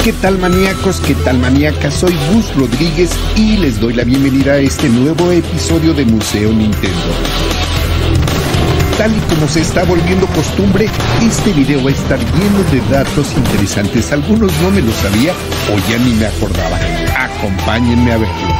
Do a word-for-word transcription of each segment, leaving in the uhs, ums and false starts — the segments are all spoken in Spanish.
¿Qué tal, maníacos? ¿Qué tal, maníacas? Soy Gus Rodríguez y les doy la bienvenida a este nuevo episodio de Museo Nintendo. Tal y como se está volviendo costumbre, este video va a estar lleno de datos interesantes. Algunos no me lo sabía o ya ni me acordaba. Acompáñenme a verlo.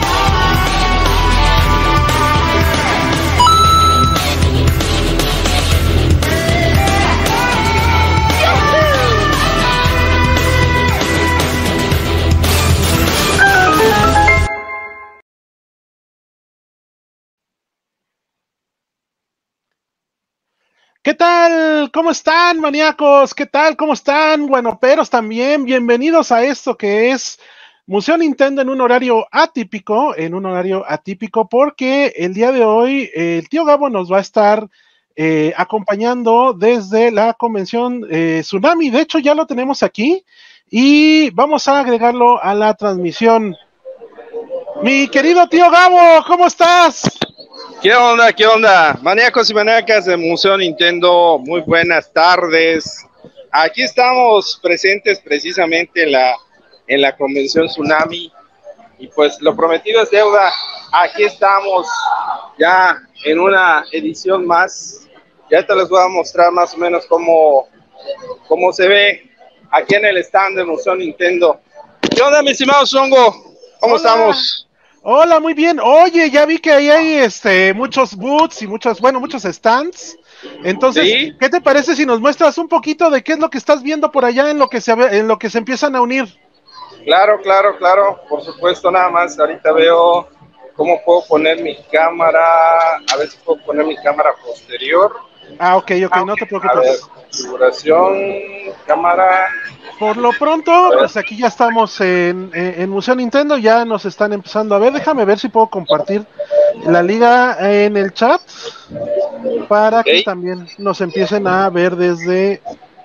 ¿Qué tal? ¿Cómo están, maníacos? ¿Qué tal? ¿Cómo están? Bueno, peros también. Bienvenidos a esto que es Museo Nintendo en un horario atípico, en un horario atípico, porque el día de hoy eh, el tío Gabo nos va a estar eh, acompañando desde la convención eh, Tsunami. De hecho, ya lo tenemos aquí y vamos a agregarlo a la transmisión. Mi querido tío Gabo, ¿cómo estás? ¿Qué onda? ¿Qué onda? Maníacos y maníacas de Museo Nintendo, muy buenas tardes. Aquí estamos presentes precisamente en la, en la convención Tsunami y pues lo prometido es deuda. Aquí estamos ya en una edición más. Ya te les voy a mostrar más o menos cómo, cómo se ve aquí en el stand de Museo Nintendo. ¿Qué onda, mi estimado Zongo? ¿Cómo Hola. estamos? Hola, muy bien. Oye, ya vi que ahí hay este muchos booths y muchos, bueno, muchos stands. Entonces, ¿sí? ¿Qué te parece si nos muestras un poquito de qué es lo que estás viendo por allá en lo que se en lo que se empiezan a unir? Claro, claro, claro. Por supuesto, nada más. Ahorita veo cómo puedo poner mi cámara. A ver si puedo poner mi cámara posterior. Ah, ok, ok, ah, no te preocupes. A ver, configuración, cámara. Por lo pronto, pues aquí ya estamos en, en, en Museo Nintendo, ya nos están empezando a ver. Déjame ver si puedo compartir la liga en el chat para okay. que también nos empiecen a ver desde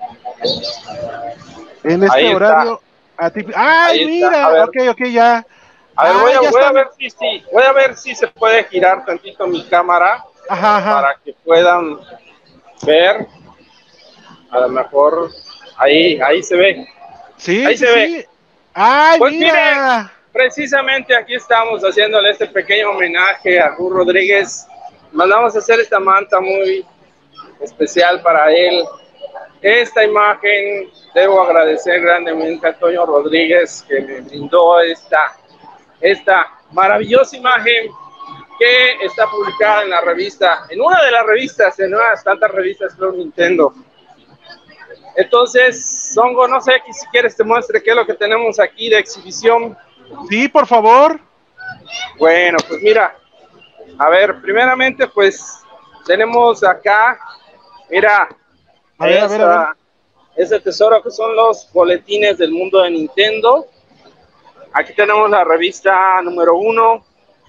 en este Ahí horario. ¡Ay, Ahí mira! Ok, ok, ya. A ver, ah, voy, a, voy a ver si, si voy a ver si se puede girar tantito mi cámara ajá, ajá. para que puedan ver. A lo mejor ahí, ahí se ve. Sí, ahí sí, se sí. ve. ¡Ay, pues mira! Miren, precisamente aquí estamos haciéndole este pequeño homenaje a Gus Rodríguez. Mandamos a hacer esta manta muy especial para él. Esta imagen debo agradecer grandemente a Toño Rodríguez que me brindó esta, esta maravillosa imagen que está publicada en la revista, en una de las revistas, en unas tantas revistas Club Nintendo. Entonces, Zongo, no sé si quieres te muestre qué es lo que tenemos aquí de exhibición. Sí, por favor. Bueno, pues mira, a ver, primeramente pues tenemos acá, mira, a ver, esa, a ver, a ver. ese tesoro que son los boletines del mundo de Nintendo. Aquí tenemos la revista número uno.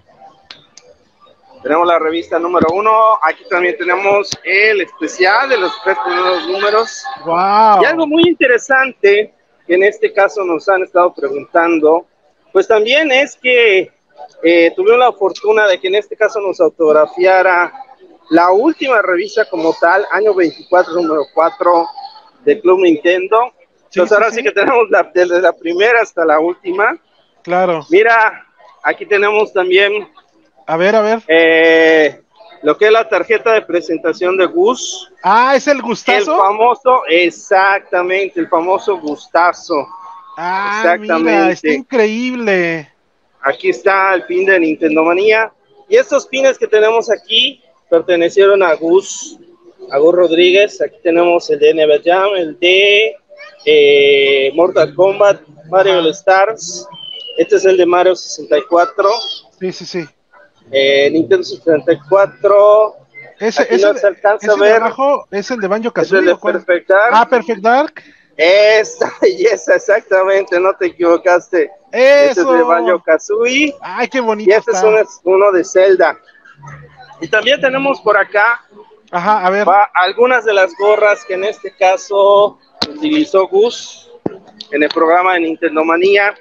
Tenemos la revista número uno, aquí también tenemos el especial de los tres primeros números. Wow. Y algo muy interesante, que en este caso nos han estado preguntando, pues también es que eh, tuvimos la fortuna de que en este caso nos autografiara la última revista como tal, año veinticuatro, número cuatro, de Club Nintendo. Sí, Entonces sí, ahora sí, sí que tenemos la, desde la primera hasta la última. Claro. Mira, aquí tenemos también... A ver, a ver. Eh, lo que es la tarjeta de presentación de Gus. Ah, ¿es el Gustazo? El famoso, exactamente, el famoso Gustazo. Ah, exactamente. Mira, está increíble. Aquí está el pin de Nintendo Manía. Y estos pines que tenemos aquí pertenecieron a Gus, a Gus Rodríguez. Aquí tenemos el de Never Jam, el de eh, Mortal Kombat, Mario All Stars. Este es el de Mario sesenta y cuatro. Sí, sí, sí. Eh, Nintendo sesenta y cuatro. Ese, Aquí ese, no se alcanza ese a ver. De abajo es el de Banjo Kazooie. Es el de Perfect Dark. Ah, Perfect Dark. Esa belleza, exactamente, no te equivocaste. Eso. Este es de Banjo Kazooie. Ay, qué bonito. Y este está. es uno, uno de Zelda. Y también tenemos por acá. Ajá, a ver. Va, algunas de las gorras que en este caso utilizó Gus en el programa de Nintendo Manía.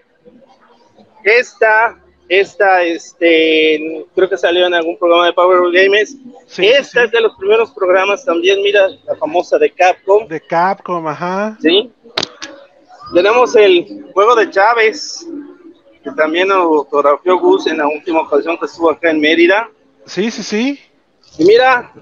Esta. Esta, este, creo que salió en algún programa de Power Games. Sí, Esta sí, sí. es de los primeros programas también, mira, la famosa de Capcom. De Capcom, ajá. Sí. Tenemos el juego de Chávez, que también autografió Gus en la última ocasión que estuvo acá en Mérida. Sí, sí, sí. Y mira,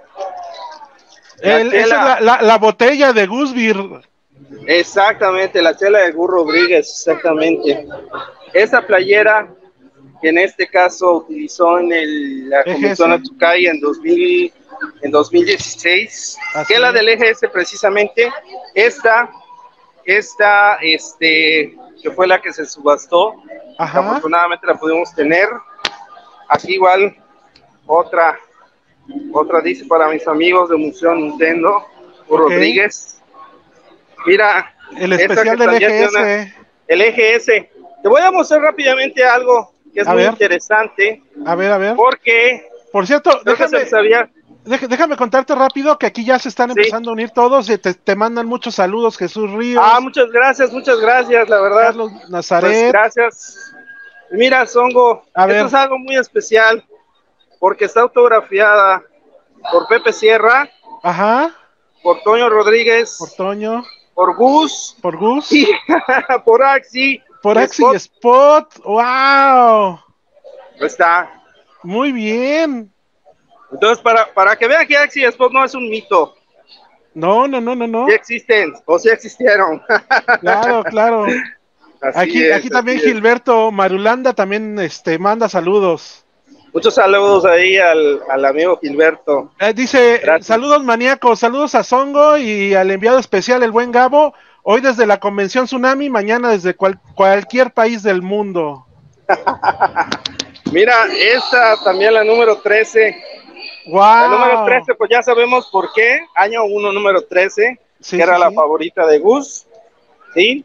El, esa es la, la, la botella de Gus Beer. Exactamente, la chela de Gus Rodríguez, exactamente. Esa playera que en este caso utilizó en el, la convención Achucay en, dos mil, en dos mil dieciséis, Así que es la del E G S precisamente. Esta, esta, este, que fue la que se subastó. Ajá. Afortunadamente la pudimos tener. Aquí igual otra, otra dice para mis amigos de Museo Nintendo, Gus okay. Rodríguez. Mira, el especial del E G S. Una, el E G S. Te voy a mostrar rápidamente algo que es a muy ver. interesante. A ver, a ver. Porque, por cierto, déjame, sabía... déjame contarte rápido que aquí ya se están empezando sí. a unir todos y te, te mandan muchos saludos, Jesús Ríos. Ah, muchas gracias, muchas gracias, la verdad. Carlos Nazaret. Pues, gracias. Mira, Songo, a esto ver. es algo muy especial porque está autografiada por Pepe Sierra. Ajá. Por Toño Rodríguez. Por Toño. Por Gus. Por Gus. Y por Axi. Por Axi y Spot. ¡Wow! Está. Muy bien. Entonces, para, para que vean que Axi y Spot no es un mito. No, no, no, no, no. Sí existen, o sí existieron. Claro, claro. Así aquí es, aquí también Gilberto es. Marulanda también este, manda saludos. Muchos saludos ahí al, al amigo Gilberto. Eh, dice, Gracias. saludos maníacos, saludos a Songo y al enviado especial, el buen Gabo. Hoy desde la convención Tsunami, mañana desde cual, cualquier país del mundo. Mira, esta también la número trece. Wow. La número trece, pues ya sabemos por qué. Año uno, número trece, sí, que era sí, la sí. favorita de Gus. ¿Sí?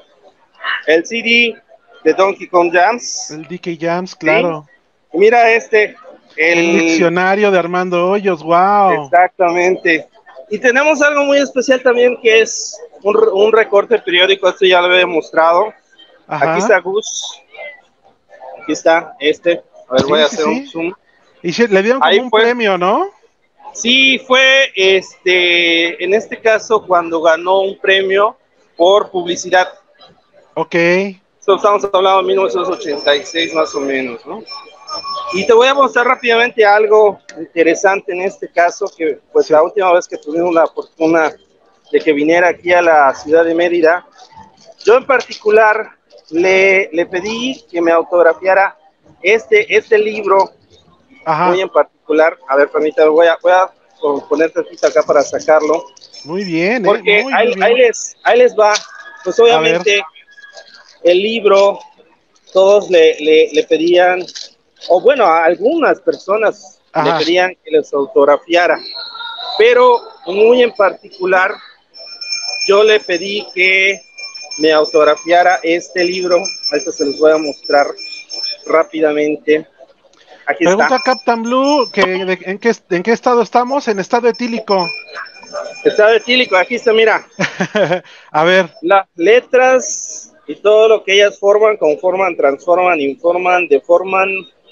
El C D de Donkey Kong Jams. El D K Jams, claro. ¿Sí? Mira este. El... el diccionario de Armando Hoyos, wow. Exactamente. Y tenemos algo muy especial también que es un, un recorte periódico, esto ya lo he mostrado. Ajá. Aquí está Gus. Aquí está este. A ver, sí, voy a sí, hacer sí. un zoom. Y se, le dieron como Ahí un fue. premio, ¿no? Sí, fue este, en este caso cuando ganó un premio por publicidad. Ok. Esto estamos hablando de mil novecientos ochenta y seis más o menos, ¿no? Y te voy a mostrar rápidamente algo interesante en este caso, que pues sí. la última vez que tuvimos la fortuna de que viniera aquí a la ciudad de Mérida, yo en particular le, le pedí que me autografiara este, este libro. Ajá. Muy en particular. A ver, permítame, voy a, voy a poner tantito acá para sacarlo. Muy bien, porque eh, muy ahí, bien. Ahí, les, ahí les va. Pues obviamente el libro, todos le, le, le pedían, o bueno, a algunas personas Ajá. le pedían que les autografiara, pero muy en particular yo le pedí que me autografiara este libro. Ahorita se los voy a mostrar rápidamente. Aquí Pregunta está. Captain Blue, que de, en, qué, ¿en qué estado estamos? En estado etílico. Estado etílico, aquí está, mira. A ver. Las letras y todo lo que ellas forman, conforman, transforman, informan, deforman.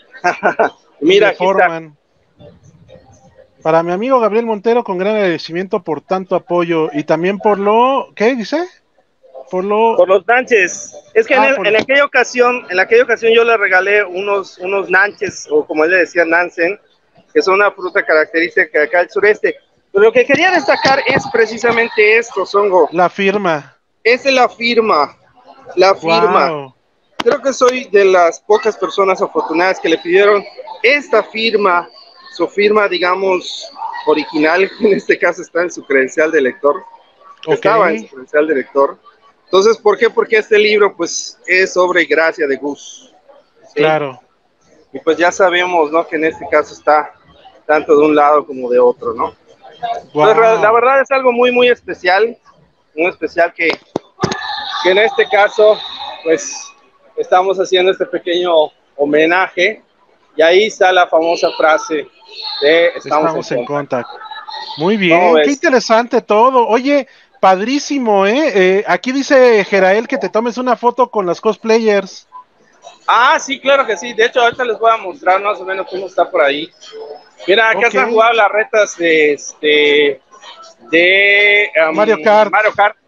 Mira, deforman. Aquí está. Para mi amigo Gabriel Montero, con gran agradecimiento por tanto apoyo y también por lo... ¿Qué dice? Por, lo... por los nanches. Es que ah, en, el, en aquella ocasión, en aquella ocasión yo le regalé unos, unos nanches, o como él le decía, nansen, que son una fruta característica de acá del sureste. Pero lo que quería destacar es precisamente esto, Songo. La firma. Esa es la firma. La firma. Wow. Creo que soy de las pocas personas afortunadas que le pidieron esta firma, su firma, digamos, original, en este caso está en su credencial de lector. Okay. Estaba en su credencial de lector. Entonces, ¿por qué? Porque este libro, pues, es obra y gracia de Gus. ¿Sí? Claro. Y pues ya sabemos, ¿no? Que en este caso está tanto de un lado como de otro, ¿no? Wow. Entonces, la verdad es algo muy, muy especial. Muy especial que, que en este caso, pues, estamos haciendo este pequeño homenaje. Y ahí está la famosa frase de Estamos, estamos en contacto. Muy bien, qué interesante todo. Oye, padrísimo, ¿eh? ¿eh? Aquí dice Jerael que te tomes una foto con los cosplayers. Ah, sí, claro que sí. De hecho, ahorita les voy a mostrar más o menos cómo está por ahí. Mira, acá okay. están jugando las retas de este de um, Mario Kart. Mario Kart.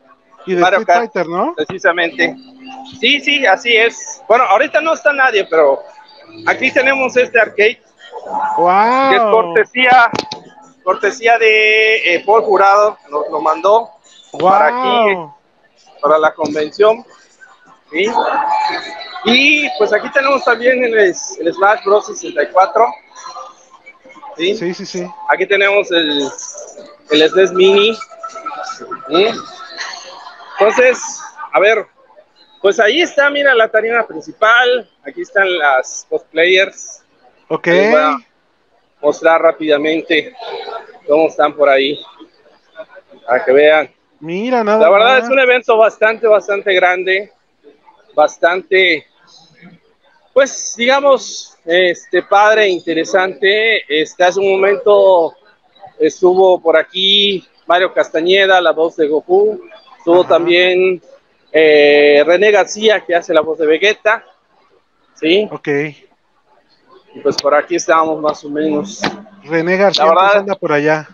Y de Mario Street Kart, Fighter, ¿no? precisamente. Sí, sí, así es. Bueno, ahorita no está nadie, pero aquí tenemos este arcade, ¡Wow! que es cortesía, cortesía de eh, Paul Jurado, nos lo mandó ¡Wow! para aquí, para la convención. ¿Sí? Y pues aquí tenemos también el, el Smash Bros. sesenta y cuatro. ¿Sí? Sí, sí, sí. Aquí tenemos el, el S N E S Mini. ¿Sí? Entonces, a ver, pues ahí está, mira, la tarima principal. Aquí están las cosplayers. Ok. Les voy a mostrar rápidamente cómo están por ahí, para que vean. Mira, nada La verdad más. es un evento bastante, bastante grande, bastante, pues digamos, este padre, interesante. Este, hace un momento estuvo por aquí Mario Castañeda, la voz de Goku. Estuvo Ajá. también eh, René García, que hace la voz de Vegeta. ¿Sí? Ok. Y pues por aquí estábamos más o menos. René García La verdad, entonces anda por allá.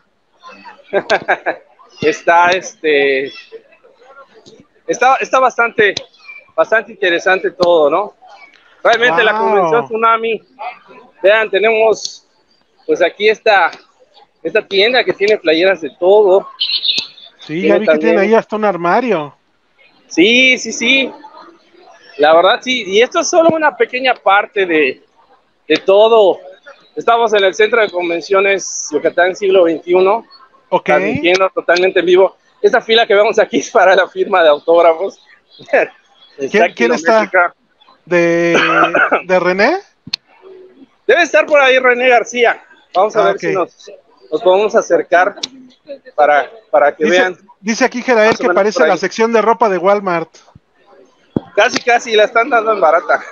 está este está, está bastante bastante interesante todo, ¿no? Realmente Wow. La convención Tsunami, vean, tenemos pues aquí esta esta tienda que tiene playeras de todo. Sí, Tiene ya vi que también, tiene ahí hasta un armario. sí, sí, sí, la verdad sí, y esto es solo una pequeña parte de, de todo. Estamos en el centro de convenciones Yucatán siglo veintiuno, Ok. transmitiendo totalmente en vivo. Esta fila que vemos aquí es para la firma de autógrafos. Está ¿Quién, ¿quién está? kilométrica. ¿De, de René? Debe estar por ahí René García. Vamos a Ah, ver ok. si nos, nos podemos acercar para, para que Dice, vean. dice aquí Jerael Más o que menos parece por ahí. la sección de ropa de Walmart. Casi, casi la están dando en barata.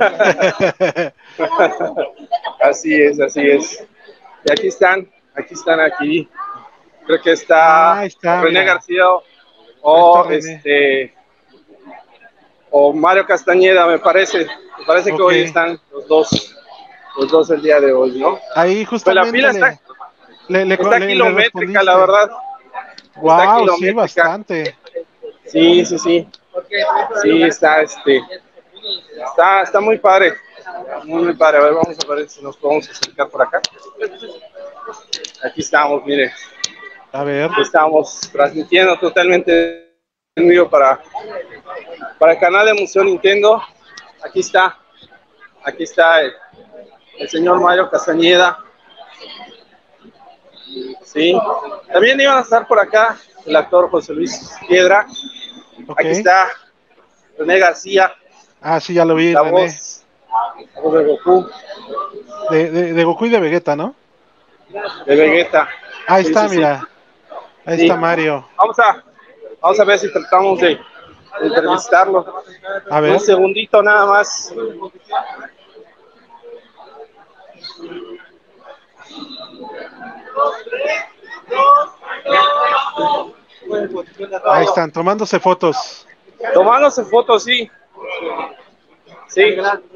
Así es, así es. Y aquí están, aquí están, aquí. Creo que está Ah, ahí está, René mira. García Ahí o está René. este o Mario Castañeda, me parece. Me parece que Ok. hoy están los dos, los dos el día de hoy, ¿no? Ahí Pues la justamente fila le, está, le, le, está le- le kilométrica, la respondiste. verdad. Está Wow, sí, kilométrica. bastante. Sí, sí, sí. Sí, está, este, está, está muy padre. Muy, muy padre. A ver, vamos a ver si nos podemos acercar por acá. Aquí estamos, mire. A ver. Estamos transmitiendo totalmente en vivo para, para el canal de Museo Nintendo. Aquí está. Aquí está el, el señor Mario Castañeda. Sí. También iban a estar por acá el actor José Luis Piedra. Ok. Aquí está René García, Ah, sí, ya lo vi, la René. voz, la voz de Goku, De, de, de Goku y de Vegeta, ¿no? de Vegeta. Ahí Sí, está, sí, sí. mira. Ahí Sí. está Mario. Vamos a, vamos a ver si tratamos de, de entrevistarlo. A ver. Un segundito nada más. Ahí están, tomándose fotos. Tomándose fotos, sí. Sí.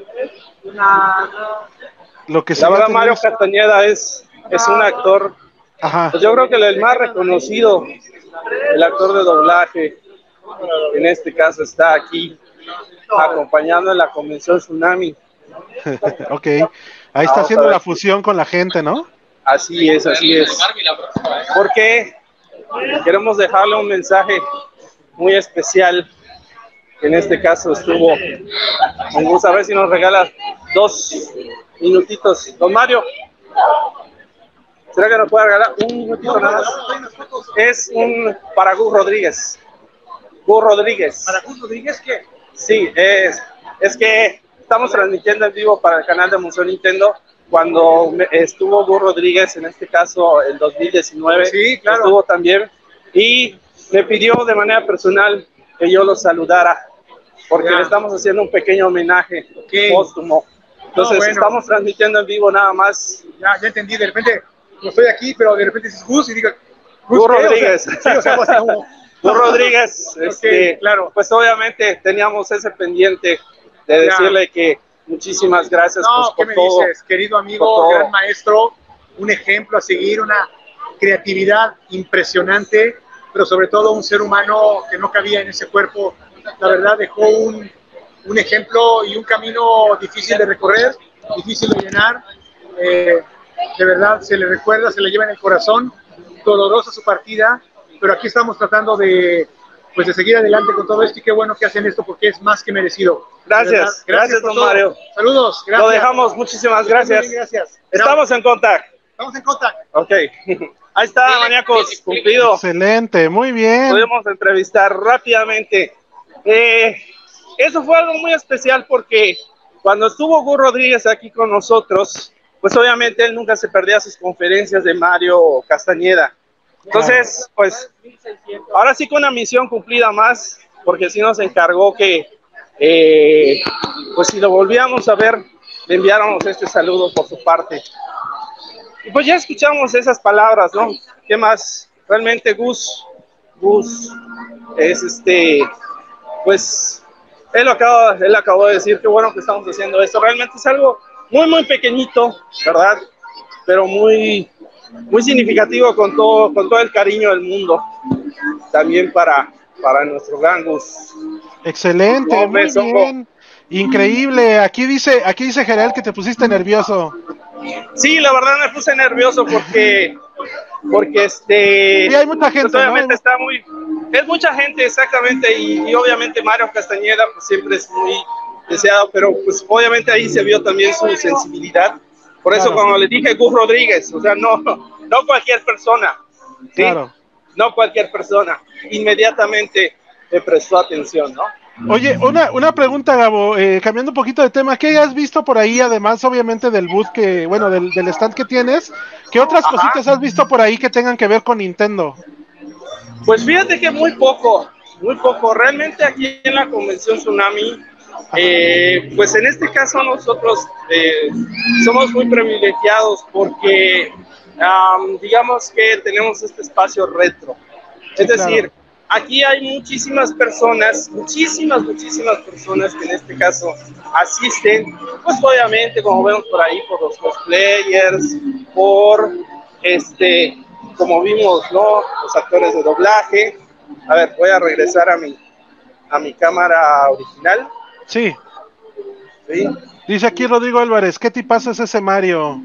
Lo que sí La ya verdad, Mario tenemos. Castañeda es, es un actor, Ajá. pues yo creo que el más reconocido, el actor de doblaje. En este caso está aquí acompañando en la convención Tsunami. Ok. Ahí está Vamos a haciendo ver la si- fusión con la gente, ¿no? Así es, así es. Porque queremos dejarle un mensaje muy especial, que en este caso estuvo con gusto. A ver si nos regala dos minutitos. Don Mario, ¿será que nos puede regalar un minutito nada más? Es un para Gus Rodríguez. Gus Rodríguez. ¿Para Gus Rodríguez qué? Sí, es, es que estamos transmitiendo en vivo para el canal de Museo Nintendo. Cuando me- estuvo Gus Rodríguez, en este caso el dos mil diecinueve, Sí, claro. estuvo también, y me pidió de manera personal que yo lo saludara, porque Ya. le estamos haciendo un pequeño homenaje Ok. póstumo. Entonces No, bueno. estamos transmitiendo en vivo nada más. Ya, ya entendí, de repente no estoy aquí, pero de repente dices Gus y digo Gus ¿qué? O sea, Rodríguez. sí, o sea, algo así como- Gus Rodríguez, este, claro. pues obviamente teníamos ese pendiente de Ya. decirle que muchísimas gracias No, pues, ¿qué por me todo. dices, querido por amigo, todo. gran maestro? Un ejemplo a seguir, una creatividad impresionante. pero sobre todo un ser humano que no cabía en ese cuerpo. La verdad dejó un, un ejemplo y un camino difícil de recorrer, difícil de llenar. Eh, de verdad se le recuerda, se le lleva en el corazón, dolorosa su partida, pero aquí estamos tratando de, pues, de seguir adelante con todo esto, y qué bueno que hacen esto porque es más que merecido. Gracias, gracias, gracias don todo. Mario. Saludos, gracias. Lo dejamos, muchísimas gracias. gracias. Estamos en contacto. Estamos en contacto. Ok. Ahí está, maníacos, cumplido. Excelente, muy bien. Podemos entrevistar rápidamente. Eh, eso fue algo muy especial porque cuando estuvo Gus Rodríguez aquí con nosotros, pues obviamente él nunca se perdía sus conferencias de Mario Castañeda. Entonces, pues, ahora sí con una misión cumplida más, porque sí nos encargó que, eh, pues si lo volvíamos a ver, le enviáramos este saludo por su parte. Y pues ya escuchamos esas palabras, ¿no? ¿Qué más? Realmente Gus, Gus es este, pues, él, lo acaba, él acabó de decir, qué bueno que estamos haciendo esto. Realmente es algo muy, muy pequeñito, ¿verdad? Pero muy, muy significativo con todo, con todo el cariño del mundo. También para, para nuestro gran Gus. Excelente, no, muy bien. Increíble. Aquí dice, aquí dice Gerald que te pusiste nervioso. Sí, la verdad me puse nervioso porque, porque este, sí, hay mucha gente, pues obviamente, ¿no? Está muy, es mucha gente exactamente, y, y obviamente Mario Castañeda pues siempre es muy deseado, pero pues obviamente ahí se vio también su sensibilidad. Por eso claro, cuando le dije Gus Rodríguez, o sea, no, no cualquier persona, ¿sí? Claro. No cualquier persona, inmediatamente le prestó atención, ¿no? Oye, una, una pregunta, Gabo, eh, cambiando un poquito de tema, ¿qué has visto por ahí, además obviamente del booth que, bueno, del, del stand que tienes? ¿Qué otras Ajá. cositas has visto por ahí que tengan que ver con Nintendo? Pues fíjate que muy poco, muy poco, realmente aquí en la convención Tsunami, eh, pues en este caso nosotros eh, somos muy privilegiados porque um, digamos que tenemos este espacio retro, es sí, decir, claro. Aquí hay muchísimas personas, muchísimas, muchísimas personas que en este caso asisten, pues obviamente, como vemos por ahí, por los cosplayers, por, este, como vimos, ¿no? Los actores de doblaje. A ver, voy a regresar a mi, a mi cámara original. Sí. Sí. Dice aquí Rodrigo Álvarez, ¿qué tipazo es ese Mario?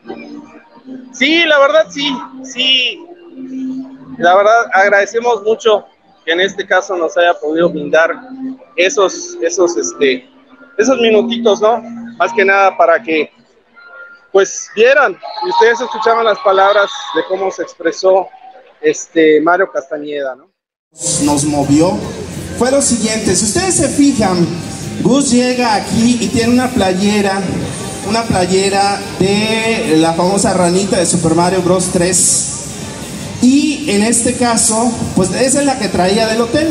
Sí, la verdad sí, sí. La verdad agradecemos mucho que en este caso nos haya podido brindar esos, esos, este, esos minutitos, ¿no? Más que nada para que, pues, vieran y ustedes escuchaban las palabras de cómo se expresó este Mario Castañeda, ¿no? Nos movió fue lo siguiente. Si ustedes se fijan, Gus llega aquí y tiene una playera, una playera de la famosa ranita de Super Mario Bros. tres. Y en este caso, pues esa es la que traía del hotel.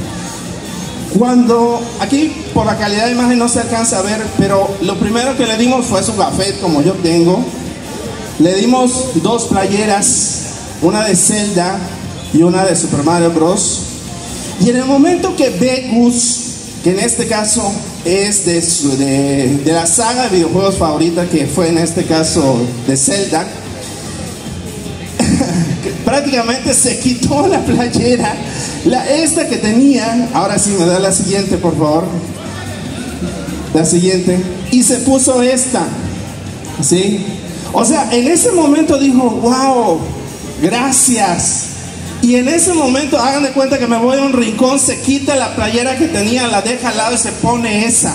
Cuando, aquí por la calidad de imagen no se alcanza a ver, pero lo primero que le dimos fue su gafet, como yo tengo. Le dimos dos playeras, una de Zelda y una de Super Mario Bros. Y en el momento que ve Gus, que en este caso es de, su, de, de la saga de videojuegos favorita, que fue en este caso de Zelda, prácticamente se quitó la playera, la, esta que tenía, ahora sí me da la siguiente por favor, la siguiente, y se puso esta, ¿sí? O sea, en ese momento dijo, wow, gracias. Y en ese momento, hagan de cuenta que me voy a un rincón, se quita la playera que tenía, la deja al lado y se pone esa.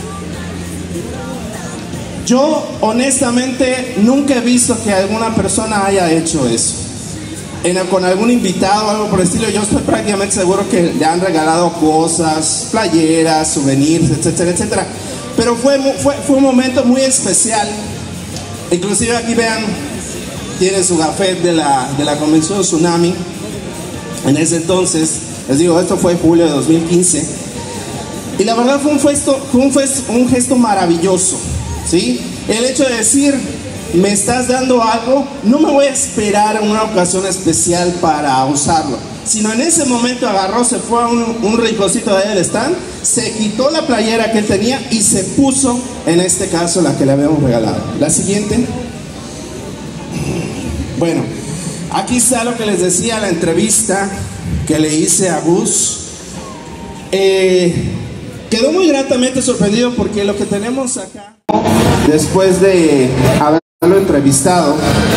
Yo honestamente nunca he visto que alguna persona haya hecho eso. En, con algún invitado o algo por el estilo, yo estoy prácticamente seguro que le han regalado cosas, playeras, souvenirs, etcétera, etcétera. Pero fue, fue, fue un momento muy especial. Inclusive aquí vean, tiene su gafet de la, de la convención Tsunami. En ese entonces, les digo, esto fue julio de dos mil quince. Y la verdad fue un gesto, fue un gesto, un gesto maravilloso, ¿sí? El hecho de decir, me estás dando algo, no me voy a esperar a una ocasión especial para usarlo, sino en ese momento agarró, se fue a un, un rinconcito de ahí del stand, se quitó la playera que él tenía y se puso, en este caso, la que le habíamos regalado. La siguiente. Bueno, aquí está lo que les decía, la entrevista que le hice a Gus, eh, quedó muy gratamente sorprendido porque lo que tenemos acá, después de haberlo entrevistado,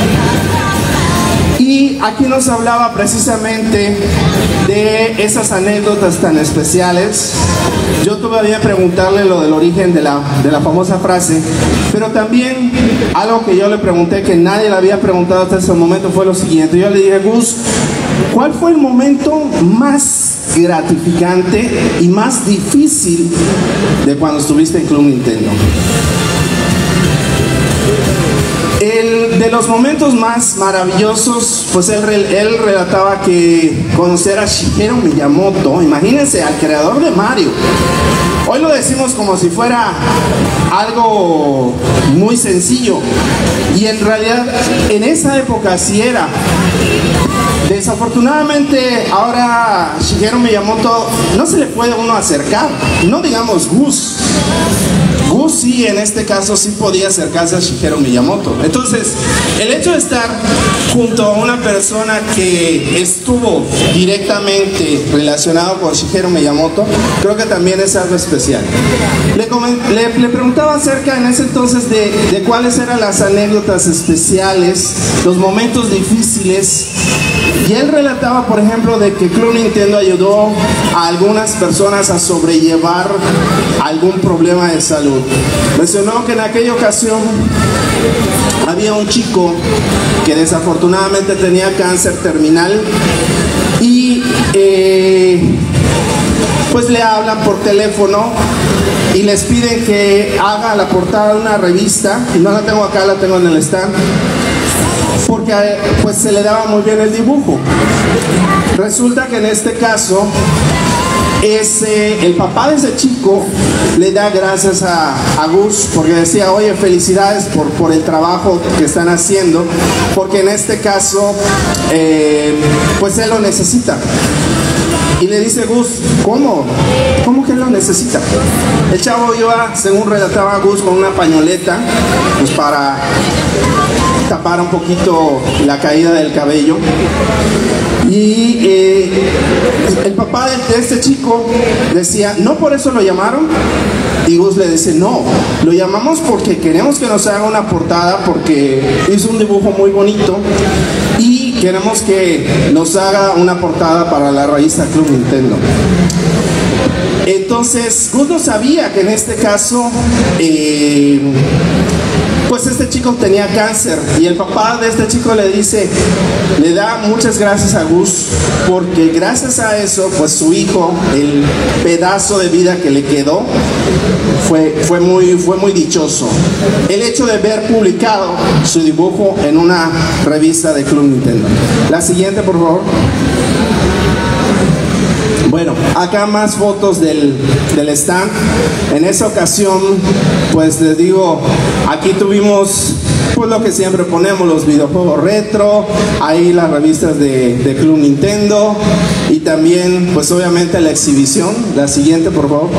y aquí nos hablaba precisamente de esas anécdotas tan especiales. Yo tuve que preguntarle lo del origen de la, de la famosa frase, pero también algo que yo le pregunté que nadie le había preguntado hasta ese momento fue lo siguiente. Yo le dije: Gus, ¿cuál fue el momento más gratificante y más difícil de cuando estuviste en Club Nintendo? El de los momentos más maravillosos, pues él, él relataba que conocer a Shigeru Miyamoto, imagínense, al creador de Mario. Hoy lo decimos como si fuera algo muy sencillo, y en realidad en esa época sí era. Desafortunadamente ahora Shigeru Miyamoto no se le puede uno acercar, no digamos Gus. Gus sí, en este caso sí podía acercarse a Shigeru Miyamoto. Entonces, el hecho de estar junto a una persona que estuvo directamente relacionado con Shigeru Miyamoto, creo que también es algo especial. Le, le, le preguntaba acerca en ese entonces de, de cuáles eran las anécdotas especiales, los momentos difíciles, y él relataba, por ejemplo, de que Club Nintendo ayudó a algunas personas a sobrellevar algún problema de salud. Mencionó que en aquella ocasión había un chico que desafortunadamente tenía cáncer terminal y eh, pues le hablan por teléfono y les piden que haga la portada de una revista, y no la tengo acá, la tengo en el stand, porque pues se le daba muy bien el dibujo. Resulta que en este caso ese, el papá de ese chico le da gracias a, a Gus, porque decía: oye, felicidades por, por el trabajo que están haciendo, porque en este caso eh, pues él lo necesita. Y le dice Gus: ¿cómo? ¿Cómo que él lo necesita? El chavo iba, según relataba Gus, con una pañoleta pues para tapar un poquito la caída del cabello. Y eh, el papá de, de este chico decía: ¿no por eso lo llamaron? Y Gus le dice: no, lo llamamos porque queremos que nos haga una portada, porque hizo un dibujo muy bonito y queremos que nos haga una portada para la revista Club Nintendo. Entonces Gus no sabía que en este caso eh, pues este chico tenía cáncer, y el papá de este chico le dice, le da muchas gracias a Gus, porque gracias a eso pues su hijo, el pedazo de vida que le quedó, fue, fue, muy, fue muy dichoso el hecho de ver publicado su dibujo en una revista de Club Nintendo. La siguiente, por favor. Bueno, acá más fotos del, del stand. En esa ocasión, pues les digo, aquí tuvimos pues lo que siempre ponemos, los videojuegos retro, ahí las revistas de, de Club Nintendo, y también pues obviamente la exhibición. La siguiente, por favor.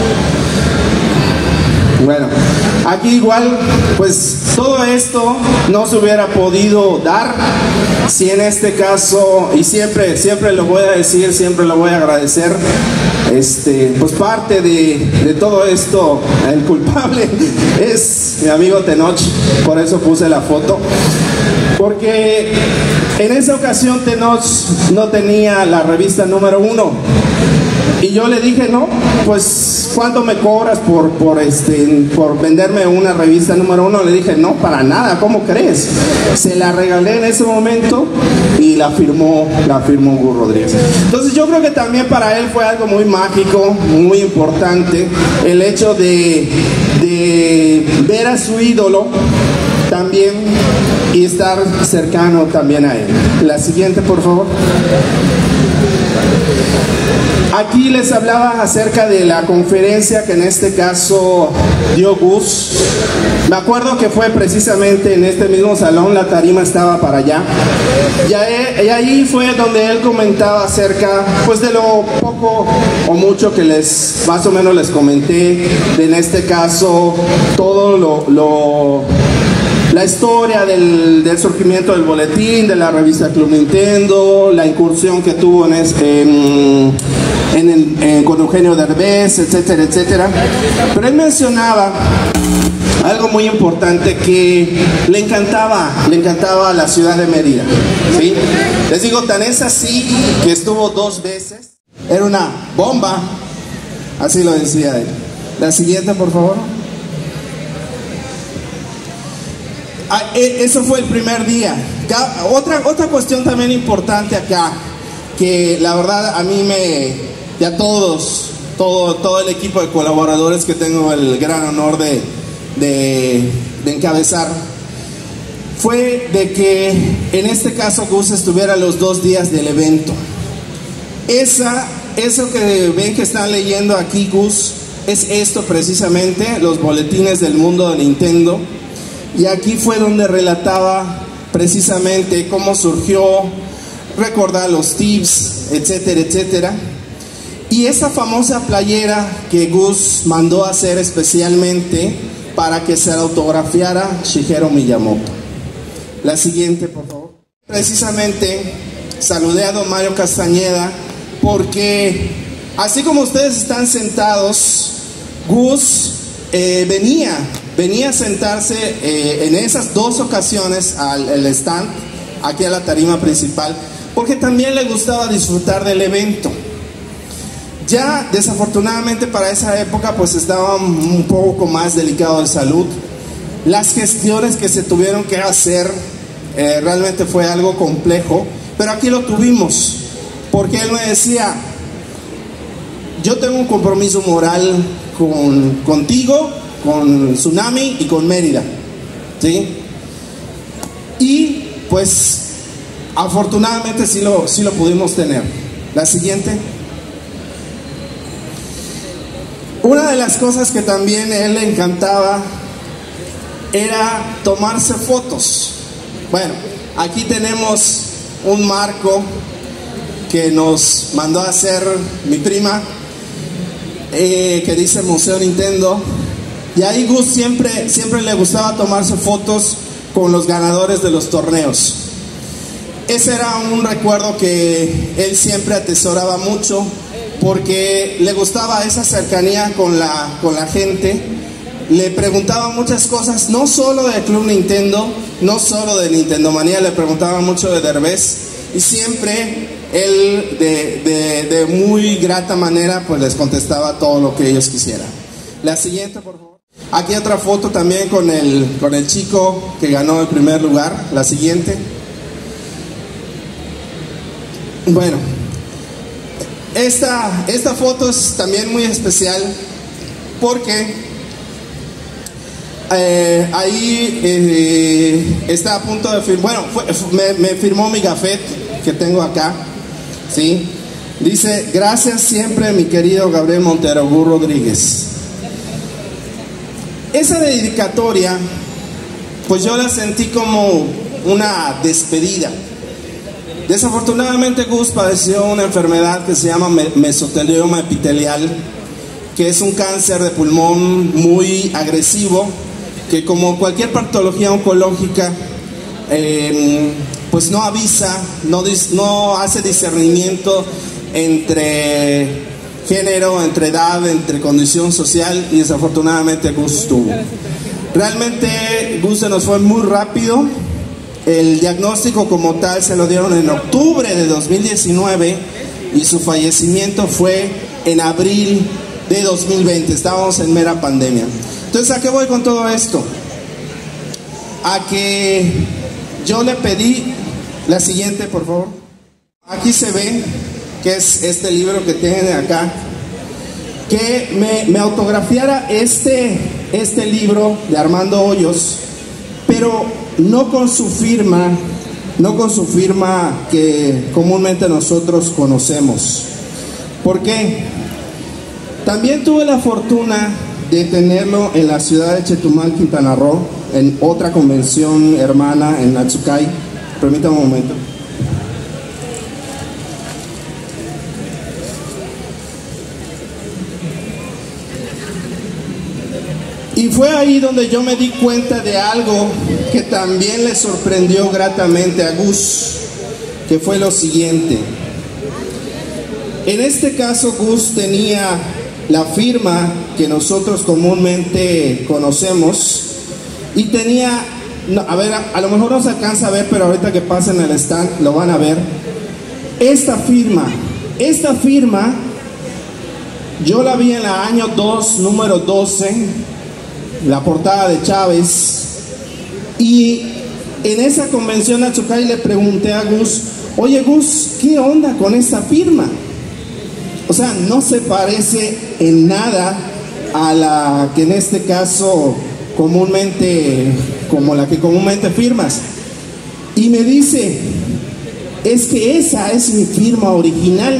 Bueno, aquí igual, pues todo esto no se hubiera podido dar si en este caso, y siempre, siempre lo voy a decir, siempre lo voy a agradecer, este, pues parte de, de todo esto, el culpable es mi amigo Tenoch, por eso puse la foto, porque en esa ocasión Tenoch no tenía la revista número uno. Y yo le dije, no, pues ¿cuánto me cobras por, por, este, por venderme una revista número uno? Le dije, no, para nada, ¿cómo crees? Se la regalé en ese momento y la firmó, la firmó Gus Rodríguez. Entonces yo creo que también para él fue algo muy mágico, muy importante, el hecho de, de ver a su ídolo también y estar cercano también a él. La siguiente, por favor. Aquí les hablaba acerca de la conferencia que en este caso dio Gus. Me acuerdo que fue precisamente en este mismo salón, la tarima estaba para allá. Y ahí fue donde él comentaba acerca pues de lo poco o mucho que les más o menos les comenté, de en este caso todo lo... lo la historia del, del surgimiento del boletín, de la revista Club Nintendo, la incursión que tuvo en, este, en, en el, en, con Eugenio Derbez, etcétera, etcétera. Pero él mencionaba algo muy importante, que le encantaba, le encantaba la ciudad de Mérida, ¿sí? Les digo, tan es así que estuvo dos veces. Era una bomba, así lo decía él. La siguiente, por favor. Ah, eso fue el primer día. Otra, otra cuestión también importante acá, que la verdad a mí me, y a todos, todo, todo el equipo de colaboradores que tengo el gran honor de De, de encabezar, fue de que en este caso Gus estuviera los dos días del evento. Esa, eso que ven que están leyendo aquí, Gus, es esto precisamente, los boletines del mundo de Nintendo. Y aquí fue donde relataba precisamente cómo surgió, recordar los tips, etcétera, etcétera. Y esa famosa playera que Gus mandó a hacer especialmente para que se la autografiara Shigeru Miyamoto. La siguiente, por favor. Precisamente saludé a don Mario Castañeda porque, así como ustedes están sentados, Gus eh, venía, venía a sentarse eh, en esas dos ocasiones al el stand, aquí a la tarima principal, porque también le gustaba disfrutar del evento. Ya desafortunadamente para esa época pues estaba un poco más delicado de salud. Las gestiones que se tuvieron que hacer eh, realmente fue algo complejo, pero aquí lo tuvimos, porque él me decía, yo tengo un compromiso moral con, contigo, con Tsunami y con Mérida, ¿sí? Y pues afortunadamente sí lo, sí lo pudimos tener. La siguiente. Una de las cosas que también a él le encantaba era tomarse fotos. Bueno, aquí tenemos un marco que nos mandó a hacer mi prima, eh, que dice Museo Nintendo. Y ahí Gus siempre, siempre le gustaba tomarse fotos con los ganadores de los torneos. Ese era un recuerdo que él siempre atesoraba mucho, porque le gustaba esa cercanía con la, con la gente. Le preguntaba muchas cosas, no solo de Club Nintendo, no solo de Nintendo Manía, le preguntaba mucho de Derbez, y siempre él de, de, de muy grata manera pues les contestaba todo lo que ellos quisieran. La siguiente, por favor. Aquí otra foto también con el, con el chico que ganó el primer lugar. La siguiente. Bueno, esta, esta foto es también muy especial porque eh, ahí eh, está a punto de firmar, bueno, fue, me, me firmó mi gafet que tengo acá, ¿sí? Dice, gracias siempre mi querido Gabriel Montero Gus Rodríguez. Esa dedicatoria, pues yo la sentí como una despedida. Desafortunadamente Gus padeció una enfermedad que se llama mesotelioma epitelial, que es un cáncer de pulmón muy agresivo, que como cualquier patología oncológica, eh, pues no avisa, no, no hace discernimiento entre género, entre edad, entre condición social, y desafortunadamente Gus tuvo. Realmente Gus se nos fue muy rápido. El diagnóstico como tal se lo dieron en octubre de dos mil diecinueve y su fallecimiento fue en abril de dos mil veinte. Estábamos en mera pandemia. Entonces, ¿a qué voy con todo esto? A que yo le pedí, la siguiente por favor. Aquí se ve que es este libro que tiene acá, que me, me autografiara este, este libro de Armando Hoyos, pero no con su firma, no con su firma que comúnmente nosotros conocemos. ¿Por qué? También tuve la fortuna de tenerlo en la ciudad de Chetumal, Quintana Roo, en otra convención hermana en Natsukai. Permítame un momento. Y fue ahí donde yo me di cuenta de algo que también le sorprendió gratamente a Gus, que fue lo siguiente. En este caso, Gus tenía la firma que nosotros comúnmente conocemos y tenía, no, a ver, a, a lo mejor no se alcanza a ver, pero ahorita que pasen el stand lo van a ver. Esta firma, esta firma, yo la vi en el año dos, número doce, la portada de Chávez, y en esa convención a Chocay le pregunté a Gus, oye Gus, ¿qué onda con esta firma? O sea, no se parece en nada a la que en este caso comúnmente, como la que comúnmente firmas. Y me dice, es que esa es mi firma original.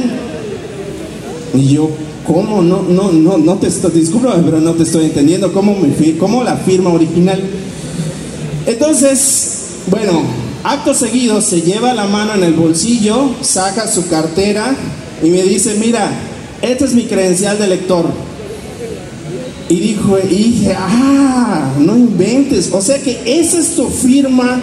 Y yo, ¿cómo? No, no, no, no te estoy, discúlpame, pero no te estoy entendiendo. ¿Cómo, mi, cómo la firma original? Entonces, bueno, acto seguido se lleva la mano en el bolsillo, saca su cartera y me dice, mira, esta es mi credencial de lector. Y dijo, y dije, ah, no inventes. O sea que esa es tu firma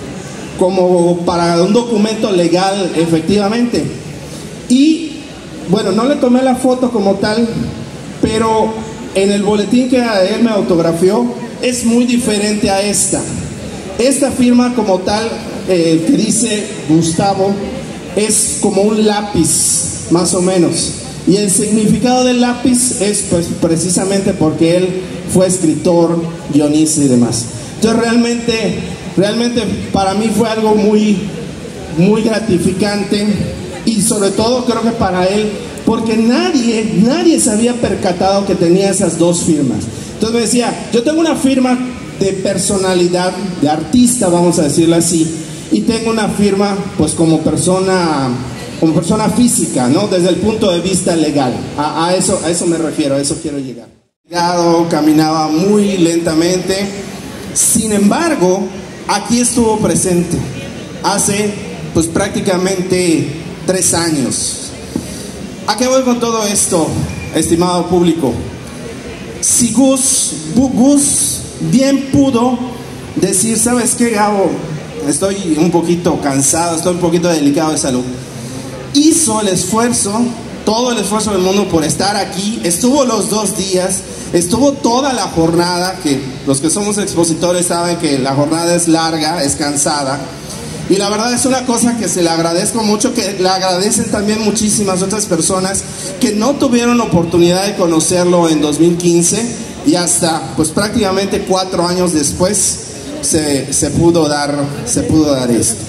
como para un documento legal, efectivamente. Y bueno, no le tomé la foto como tal, pero en el boletín que él me autografió es muy diferente a esta. Esta firma como tal, eh, que dice Gustavo, es como un lápiz, más o menos. Y el significado del lápiz es pues precisamente porque él fue escritor, guionista y demás. Entonces realmente, realmente para mí fue algo muy, muy gratificante, y sobre todo creo que para él, porque nadie, nadie se había percatado que tenía esas dos firmas. Entonces me decía, yo tengo una firma de personalidad, de artista, vamos a decirlo así, y tengo una firma pues como persona, como persona física, ¿no? Desde el punto de vista legal. A, a eso, a eso me refiero, a eso quiero llegar. Caminaba muy lentamente. Sin embargo, aquí estuvo presente hace pues prácticamente tres años. ¿A qué voy con todo esto, estimado público? Si Gus, Gus bien pudo decir, ¿sabes qué, Gabo? Estoy un poquito cansado, estoy un poquito delicado de salud. Hizo el esfuerzo, todo el esfuerzo del mundo por estar aquí, estuvo los dos días, estuvo toda la jornada, que los que somos expositores saben que la jornada es larga, es cansada, y la verdad es una cosa que se le agradezco mucho, que le agradecen también muchísimas otras personas que no tuvieron oportunidad de conocerlo en dos mil quince, y hasta pues prácticamente cuatro años después se, se pudo dar, se pudo dar esto.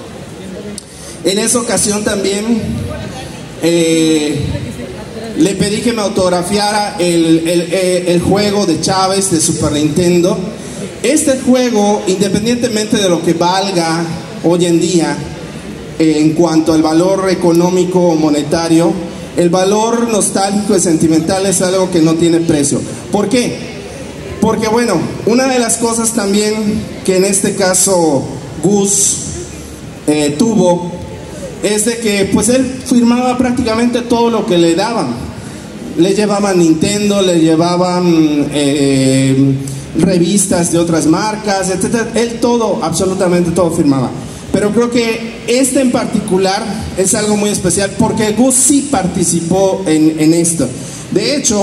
En esa ocasión también eh, le pedí que me autografiara el, el, el juego de Chávez de Super Nintendo. Este juego, independientemente de lo que valga hoy en día eh, en cuanto al valor económico o monetario, el valor nostálgico y sentimental es algo que no tiene precio. ¿Por qué? Porque bueno, una de las cosas también que en este caso Gus eh, tuvo es de que pues él firmaba prácticamente todo lo que le daban. Le llevaban Nintendo, le llevaban eh, revistas de otras marcas, etcétera. Él todo, absolutamente todo firmaba. Pero creo que este en particular es algo muy especial porque Gus sí participó en, en esto. De hecho,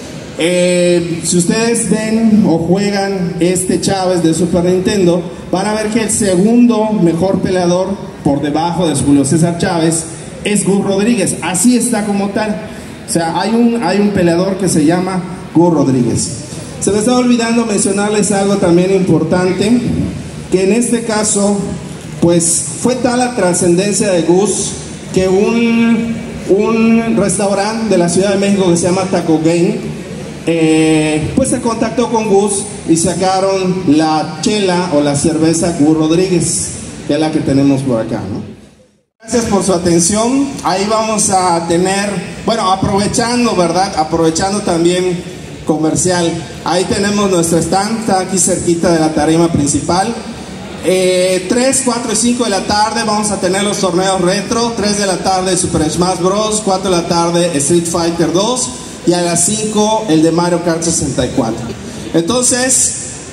eh, si ustedes ven o juegan este Chávez de Super Nintendo, van a ver que el segundo mejor peleador por debajo de Julio César Chávez es Gus Rodríguez. Así está como tal. O sea, hay un, hay un peleador que se llama Gus Rodríguez. Se me está olvidando mencionarles algo también importante, que en este caso pues fue tal la trascendencia de Gus que un, un restaurante de la Ciudad de México que se llama Taco Game eh, pues se contactó con Gus y sacaron la chela o la cerveza Gus Rodríguez, que es la que tenemos por acá, ¿no? Gracias por su atención. Ahí vamos a tener, bueno, aprovechando, ¿verdad? Aprovechando también comercial. Ahí tenemos nuestro stand, está aquí cerquita de la tarima principal. Eh, tres, cuatro y cinco de la tarde vamos a tener los torneos retro. tres de la tarde Super Smash Bros, cuatro de la tarde Street Fighter dos y a las cinco el de Mario Kart sesenta y cuatro. Entonces,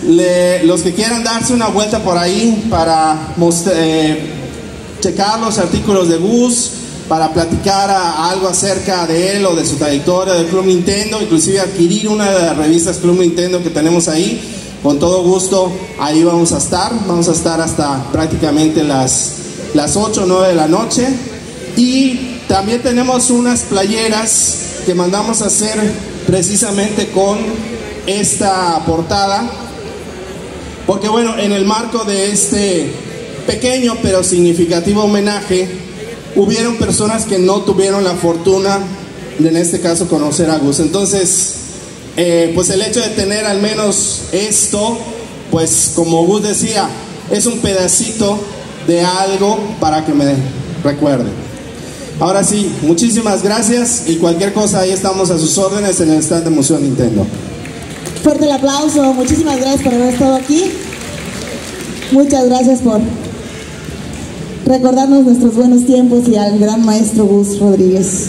le, los que quieran darse una vuelta por ahí para eh, checar los artículos de Gus, para platicar a, algo acerca de él o de su trayectoria del Club Nintendo, inclusive adquirir una de las revistas Club Nintendo que tenemos ahí, con todo gusto ahí vamos a estar. Vamos a estar hasta prácticamente las, las ocho o nueve de la noche. Y también tenemos unas playeras que mandamos a hacer precisamente con esta portada, porque bueno, en el marco de este pequeño pero significativo homenaje, hubieron personas que no tuvieron la fortuna de, en este caso, conocer a Gus. Entonces, eh, pues el hecho de tener al menos esto, pues como Gus decía, es un pedacito de algo para que me recuerden. Ahora sí, muchísimas gracias, y cualquier cosa ahí estamos a sus órdenes en el stand de Museo Nintendo. Fuerte el aplauso, muchísimas gracias por haber estado aquí. Muchas gracias por recordarnos nuestros buenos tiempos y al gran maestro Gus Rodríguez.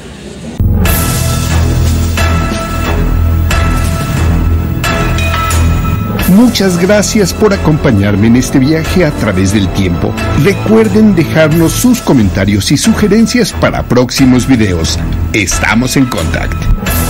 Muchas gracias por acompañarme en este viaje a través del tiempo. Recuerden dejarnos sus comentarios y sugerencias para próximos videos. Estamos en contacto.